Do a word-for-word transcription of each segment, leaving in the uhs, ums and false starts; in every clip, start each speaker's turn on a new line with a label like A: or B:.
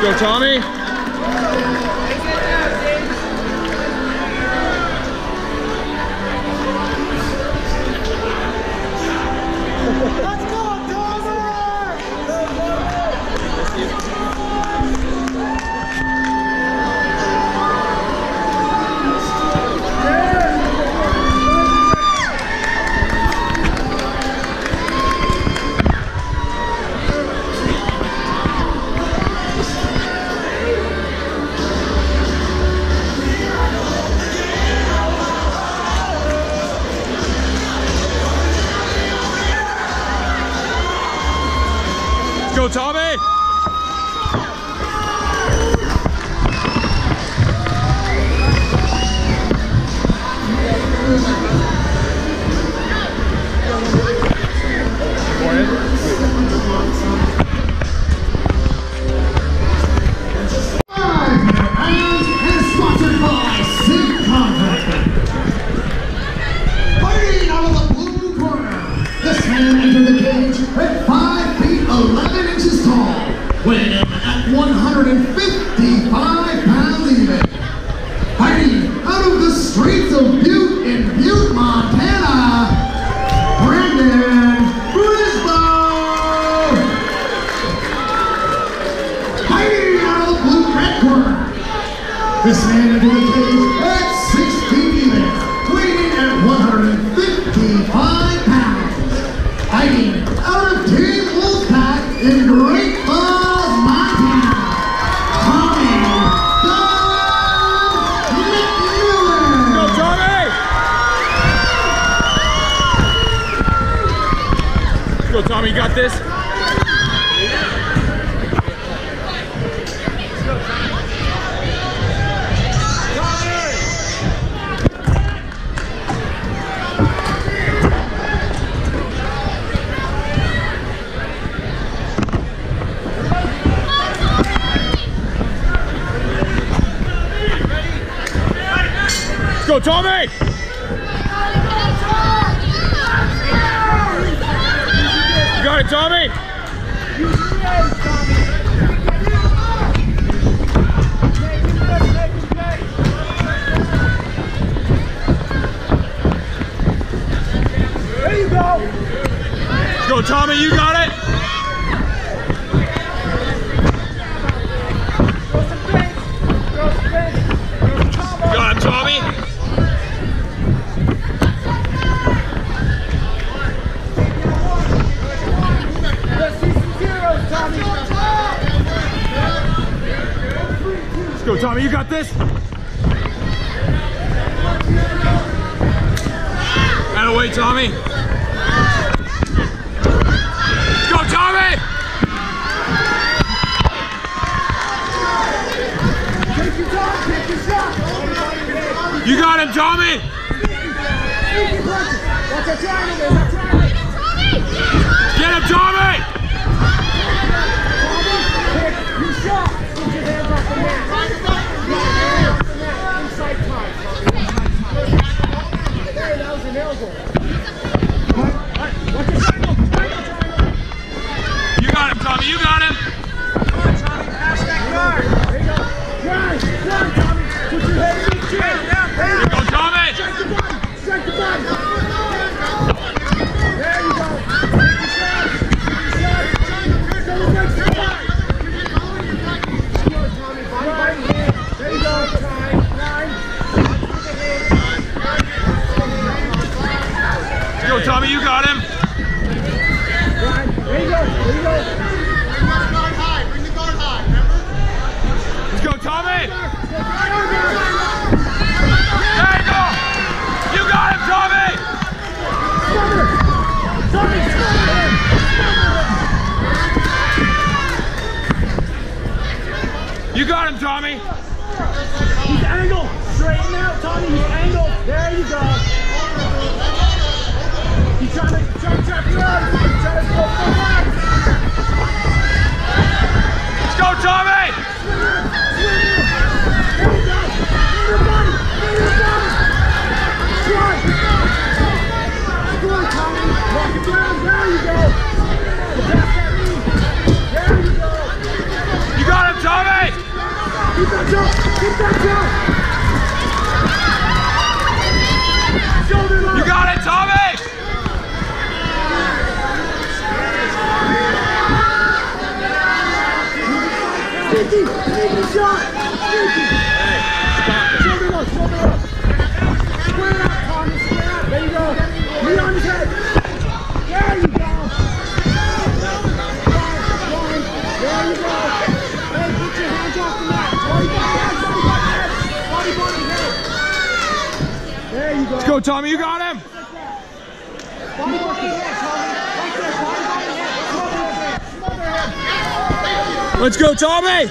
A: Go, Tommy.
B: Let's go, Tommy!
A: Go, Tommy!
C: Weighing in at one hundred fifty-five pounds even. Fighting out of the streets of Butte in Butte, Montana, Brandon Brisboe. Fighting out of the blue red corner. This man into the cage at six feet even, weighing in at one hundred fifty-five pounds. Fighting out of Team Wolfpack in Great Falls.
A: Go, Tommy, you got this. Go, Tommy! Got it, Tommy!
B: There you go!
A: Go, Tommy, you got it! Got it, Tommy! Go, Tommy, you got this? Out of the way, Tommy. Go, Tommy!
B: Take your time, take your shot!
A: You got him, Tommy!
B: Easy punches! That's a triangle, there's a triangle!
A: Get him, Tommy!
B: Tommy, pick your shot! Put your hands off the mat! Inside time, Tommy. There, that was an elbow. Sneaky shot! Sneaky! Shoulder up, shoulder up! Square out, Tommy, square out! There you go! Knee on his head! There you go! There you go! Hey, get your hands off the mat! Body, body, head! Body, body, head! There you go!
A: Let's go, Tommy. You got him.
B: Body, body, head, Tommy! Right there, body, body, head! Smother head! Smother head!
A: Let's go, Tommy.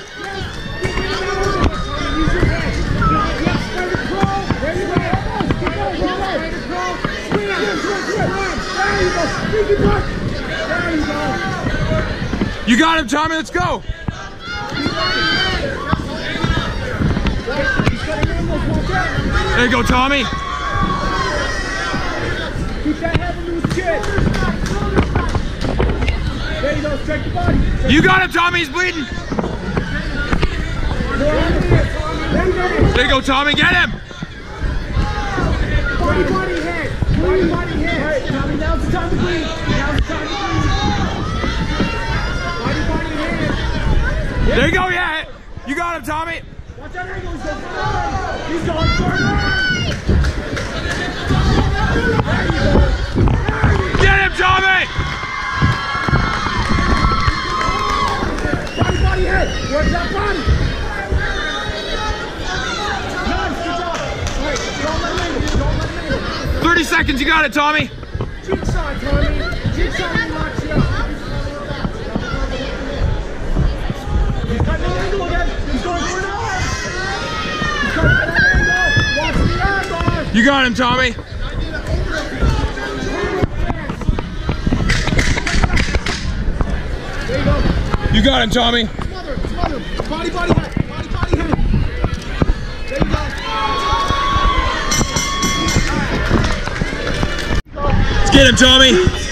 A: You got him, Tommy. Let's go. There you go, Tommy.
B: Keep that head into his chin. There you go. Strike the body.
A: You got him, Tommy. He's bleeding. There you go, Tommy. Get him.
B: Body, body, head. Body, body, head. Tommy, now's the time to bleed. Now's the time to bleed. Body, body, head.
A: There you go. Yeah. You got him, Tommy.
B: Watch that angle. He's going for it.
A: Get him, Tommy.
B: Body, body, head. Where's that body? Nice, good job. All right, don't let him angle. Don't let him angle.
A: thirty seconds. You got it, Tommy.
B: Jigsaw, Tommy. Jigsaw locks you up. He's cutting the angle again. He's going for an arm. He's cutting that angle. Watch the arm bar.
A: You got him, Tommy.
B: There you go.
A: You got him, Tommy.
B: Smother, smother. Body, body, head. Body, body, head. There you go.
A: Let's get him, Tommy.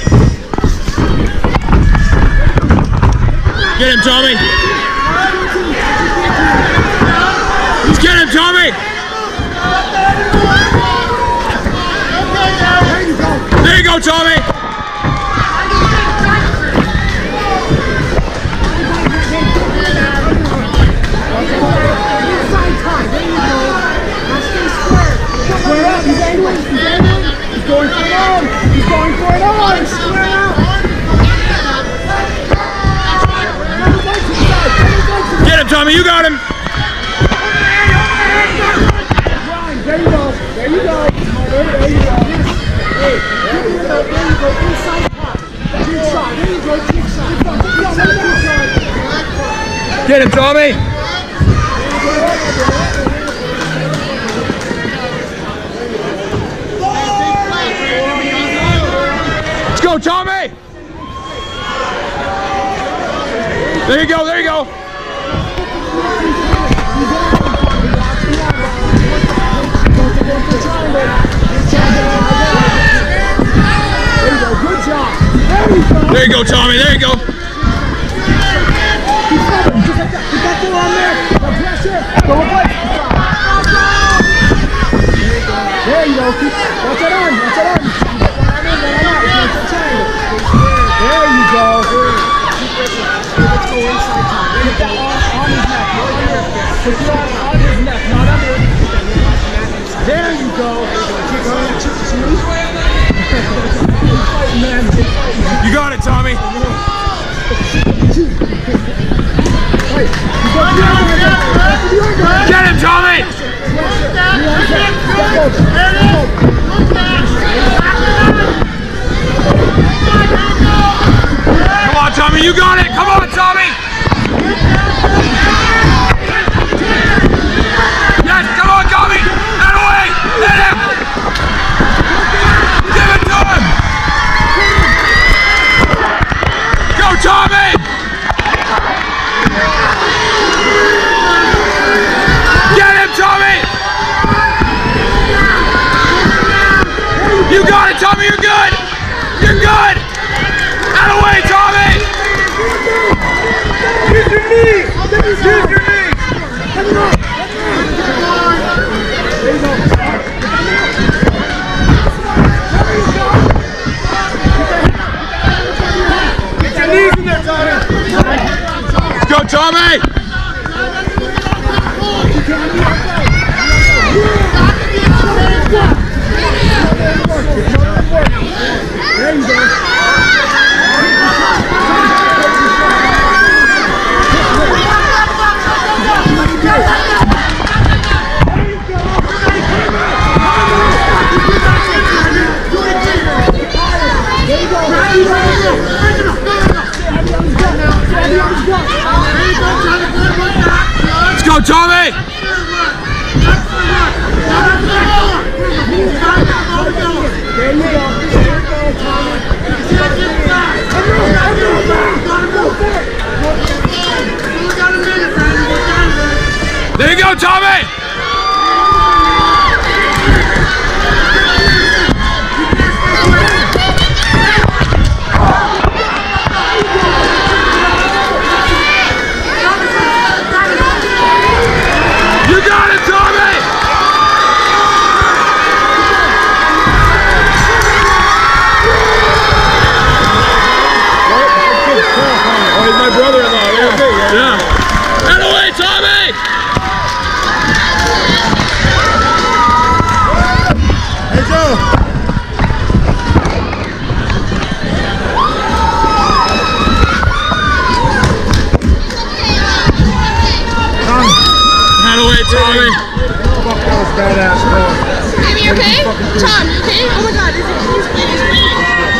A: Get him, Tommy. Let's get him, Tommy. There you go, Tommy.
B: Inside time. There you go. Now stay square. Square up. He's angling. He's angling. He's going for it on. He's going for it on. Square out.
A: Get him, Tommy. You got him.
B: There you go. There you go. There, there you go. Hey, there you go. There you go. Inside top. Jigsaw. There you go. Jigsaw.
A: Get him, Tommy. Let's go, Tommy. There you go. There you go.
B: Good job. There you go.
A: There you go, Tommy. There you go.
B: Keep going. Just like that. Put that thing on there. Now pressure. Go away. There you go. Keep. Watch that arm. Watch that arm. There you go. Let's go inside top. Put that arm on his neck. Not under. Put your arm on his neck, not under. There you go.
A: You got it, Tommy. Get him, Tommy. Come on, Tommy. You got it. Come on, Tommy. Yes, come on, Tommy. That away. Hit him. Give it to him. Go, Tommy. Get him, Tommy. You got it, Tommy. You're good. You're good. That away, Tommy.
B: Use your knee. Use your knee. There you go.
A: Go, Tommy!
B: There you go.
A: Let's go, Tommy!
B: There you go. There you go, Tommy.
A: There you go, Tommy! You got it, Tommy!
B: Oh, he's my brother-in-law. Yeah. Yeah.
A: Yeah. And away, Tommy!
B: Hey, Joe.
A: And away, Tommy!
B: Fuck, that was badass, bro.
D: Baby, you okay? Tom, you okay? Oh my god, is it, he's bleeding, he's bleeding.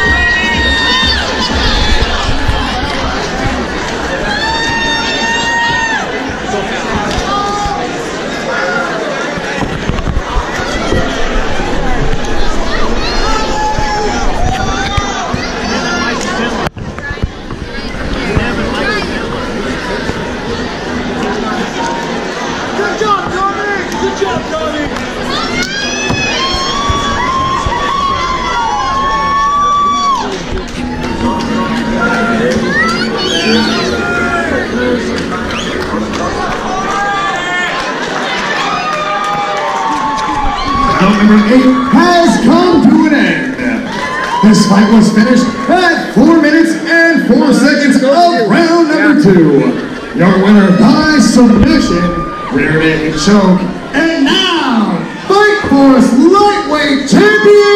B: Good job, Tommy! Good job, Tommy!
C: Round number eight has come to an end. This fight was finished at four minutes and four seconds of round number two. Your winner by submission, rear naked choke. And now, Fight Force Lightweight Champion!